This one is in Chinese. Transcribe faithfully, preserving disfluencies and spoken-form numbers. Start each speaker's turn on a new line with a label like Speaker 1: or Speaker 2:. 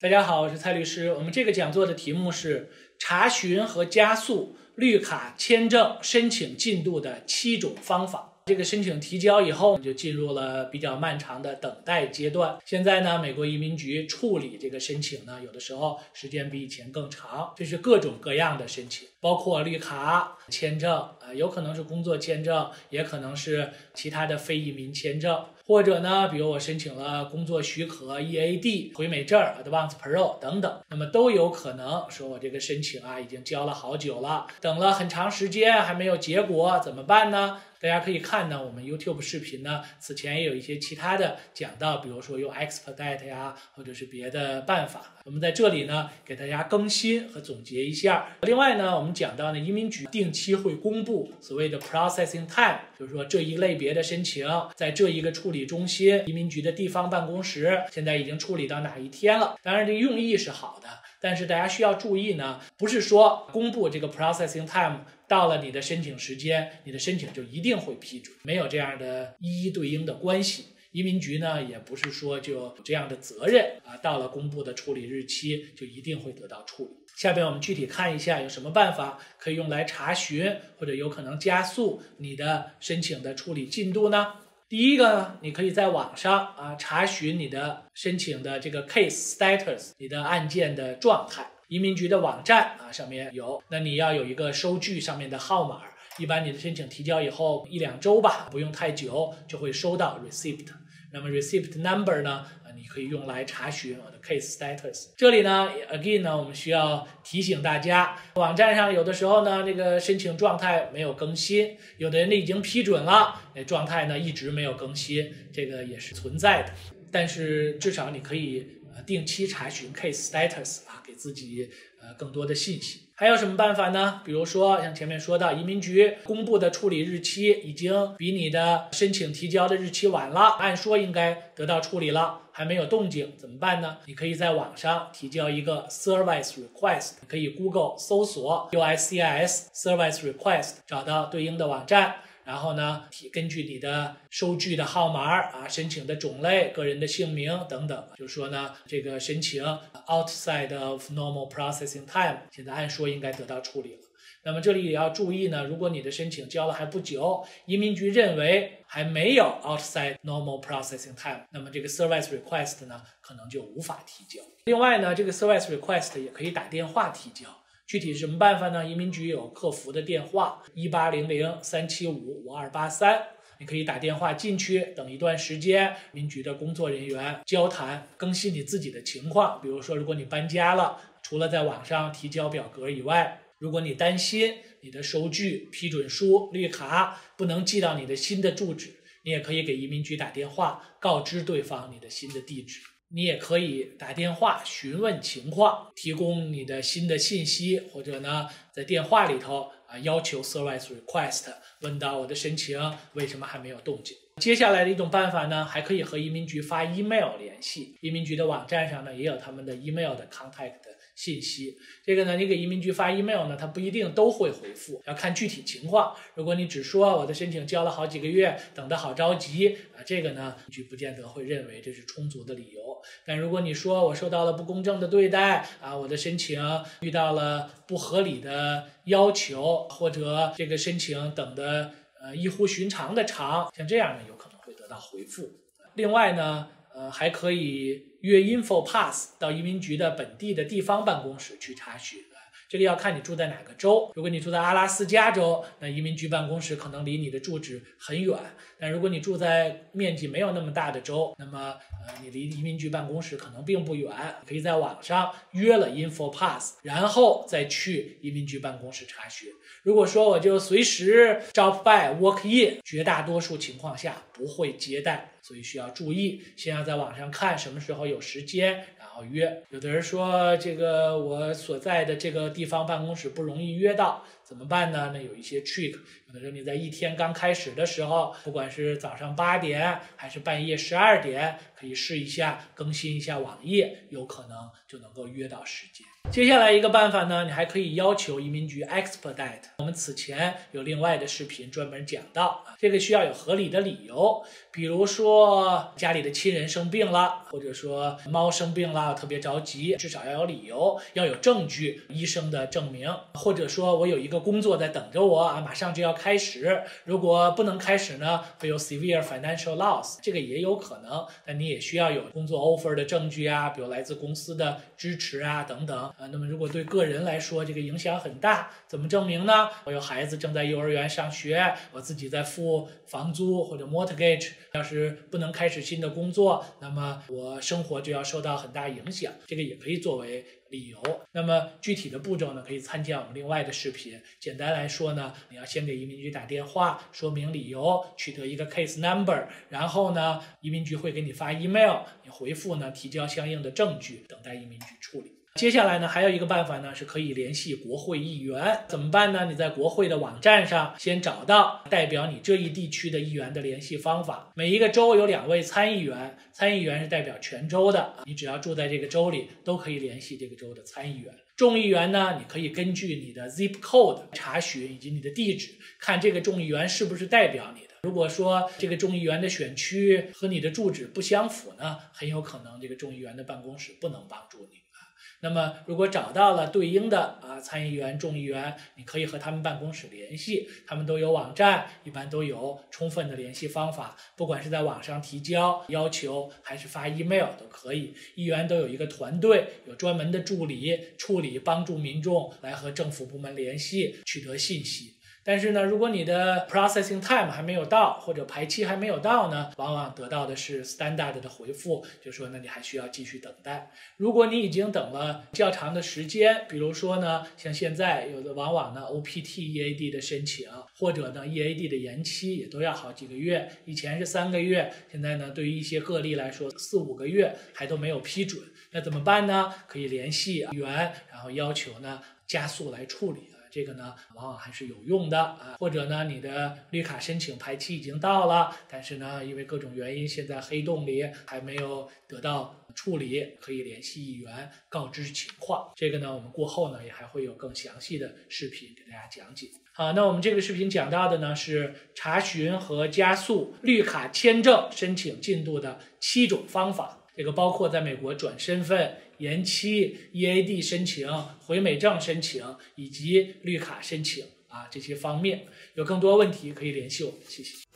Speaker 1: 大家好，我是蔡律师。我们这个讲座的题目是查询和加速绿卡签证申请进度的七种方法。这个申请提交以后，就进入了比较漫长的等待阶段。现在呢，美国移民局处理这个申请呢，有的时候时间比以前更长。这是各种各样的申请，包括绿卡签证，呃，有可能是工作签证，也可能是其他的非移民签证。或者呢，比如我申请了工作许可 E A D 回美证 Advance Parole 等等，那么都有可能说我这个申请啊已经交了好久了，等了很长时间还没有结果，怎么办呢？大家可以看呢，我们 YouTube 视频呢，此前也有一些其他的讲到，比如说用 Expedite 呀，或者是别的办法。我们在这里呢，给大家更新和总结一下。另外呢，我们讲到呢，移民局定期会公布所谓的 processing time， 就是说这一类别的申请，在这一个处理中心，移民局的地方办公室现在已经处理到哪一天了。当然，这用意是好的，但是大家需要注意呢，不是说公布这个 processing time。到了你的申请时间，你的申请就一定会批准，没有这样的一一对应的关系。移民局呢，也不是说就有这样的责任啊，到了公布的处理日期就一定会得到处理。下边我们具体看一下有什么办法可以用来查询或者有可能加速你的申请的处理进度呢？第一个呢，你可以在网上啊查询你的申请的这个 case status， 你的案件的状态。移民局的网站啊上面有，那你要有一个收据上面的号码，一般你的申请提交以后一两周吧，不用太久就会收到 receipt。那么 receipt number 呢，你可以用来查询我的 case status。这里呢 again 呢，我们需要提醒大家，网站上有的时候呢，这个申请状态没有更新，有的人呢已经批准了，那状态呢一直没有更新，这个也是存在的。但是至少你可以定期查询 case status 啊，给自己呃更多的信息。还有什么办法呢？比如说像前面说到，移民局公布的处理日期已经比你的申请提交的日期晚了，按说应该得到处理了，还没有动静，怎么办呢？你可以在网上提交一个 service request， 可以 Google 搜索 U I C I S service request， 找到对应的网站。然后呢，根据你的收据的号码啊、申请的种类、个人的姓名等等，就是说呢，这个申请 outside of normal processing time， 现在按说应该得到处理了。那么这里也要注意呢，如果你的申请交了还不久，移民局认为还没有 outside normal processing time， 那么这个 service request 呢，可能就无法提交。另外呢，这个 service request 也可以打电话提交。具体是什么办法呢？移民局有客服的电话一八零零三七五五二八三，你可以打电话进去，等一段时间，移民局的工作人员交谈，更新你自己的情况。比如说，如果你搬家了，除了在网上提交表格以外，如果你担心你的收据、批准书、绿卡不能寄到你的新的住址，你也可以给移民局打电话，告知对方你的新的地址。你也可以打电话询问情况，提供你的新的信息，或者呢，在电话里头啊要求 service request， 问到我的申请为什么还没有动静。接下来的一种办法呢，还可以和移民局发 email 联系，移民局的网站上呢也有他们的 email 的 contact 的信息。这个呢，你给移民局发 email 呢，他不一定都会回复，要看具体情况。如果你只说我的申请交了好几个月，等得好着急啊，这个呢，移民局不见得会认为这是充足的理由。但如果你说我受到了不公正的对待啊，我的申请遇到了不合理的要求，或者这个申请等的呃异乎寻常的长，像这样呢，有可能会得到回复。另外呢，呃，还可以约 InfoPass 到移民局的本地的地方办公室去查询。这个要看你住在哪个州。如果你住在阿拉斯加州，那移民局办公室可能离你的住址很远。但如果你住在面积没有那么大的州，那么呃，你离移民局办公室可能并不远，可以在网上约了 InfoPass， 然后再去移民局办公室查询。如果说我就随时 drop by walk in， 绝大多数情况下不会接待，所以需要注意，先要在网上看什么时候有时间，然后约。有的人说这个我所在的这个地方办公室不容易约到，怎么办呢？那有一些 trick， 可能说你在一天刚开始的时候，不管是早上八点还是半夜十二点，可以试一下更新一下网页，有可能就能够约到时间。接下来一个办法呢，你还可以要求移民局 expedite。我们此前有另外的视频专门讲到，这个需要有合理的理由，比如说家里的亲人生病了，或者说猫生病了，特别着急，至少要有理由，要有证据，医生的证明，或者说我有一个工作在等着我啊，马上就要开始，如果不能开始呢，会有 severe financial loss， 这个也有可能，但你也需要有工作 offer 的证据啊，比如来自公司的支持啊等等。啊，那么如果对个人来说这个影响很大，怎么证明呢？我有孩子正在幼儿园上学，我自己在付房租或者 mortgage， 要是不能开始新的工作，那么我生活就要受到很大影响，这个也可以作为理由。那么具体的步骤呢，可以参见我们另外的视频。简单来说呢，你要先给移民局打电话，说明理由，取得一个 case number， 然后呢，移民局会给你发 email， 你回复呢，提交相应的证据，等待移民局处理。接下来呢，还有一个办法呢，是可以联系国会议员。怎么办呢？你在国会的网站上先找到代表你这一地区的议员的联系方法。每一个州有两位参议员，参议员是代表全州的，你只要住在这个州里，都可以联系这个州的参议员。众议员呢，你可以根据你的 zip code 查询以及你的地址，看这个众议员是不是代表你的。如果说这个众议员的选区和你的住址不相符呢，很有可能这个众议员的办公室不能帮助你。那么如果找到了对应的啊参议员、众议员，你可以和他们办公室联系，他们都有网站，一般都有充分的联系方法，不管是在网上提交要求还是发 email 都可以。议员都有一个团队，有专门的助理处理，帮助民众来和政府部门联系，取得信息。但是呢，如果你的 processing time 还没有到，或者排期还没有到呢，往往得到的是 standard 的回复，就说呢你还需要继续等待。如果你已经等了较长的时间，比如说呢，像现在有的往往呢 O P T E A D 的申请，或者呢 E A D 的延期也都要好几个月，以前是三个月，现在呢对于一些个例来说四五个月还都没有批准，那怎么办呢？可以联系议员，然后要求呢加速来处理。这个呢，往往还是有用的啊，或者呢，你的绿卡申请排期已经到了，但是呢，因为各种原因，现在黑洞里还没有得到处理，可以联系议员告知情况。这个呢，我们过后呢也还会有更详细的视频给大家讲解。好，那我们这个视频讲到的呢是查询和加速绿卡签证申请进度的七种方法。这个包括在美国转身份、延期、E A D 申请、回美证申请以及绿卡申请啊这些方面。有更多问题可以联系我们，谢谢。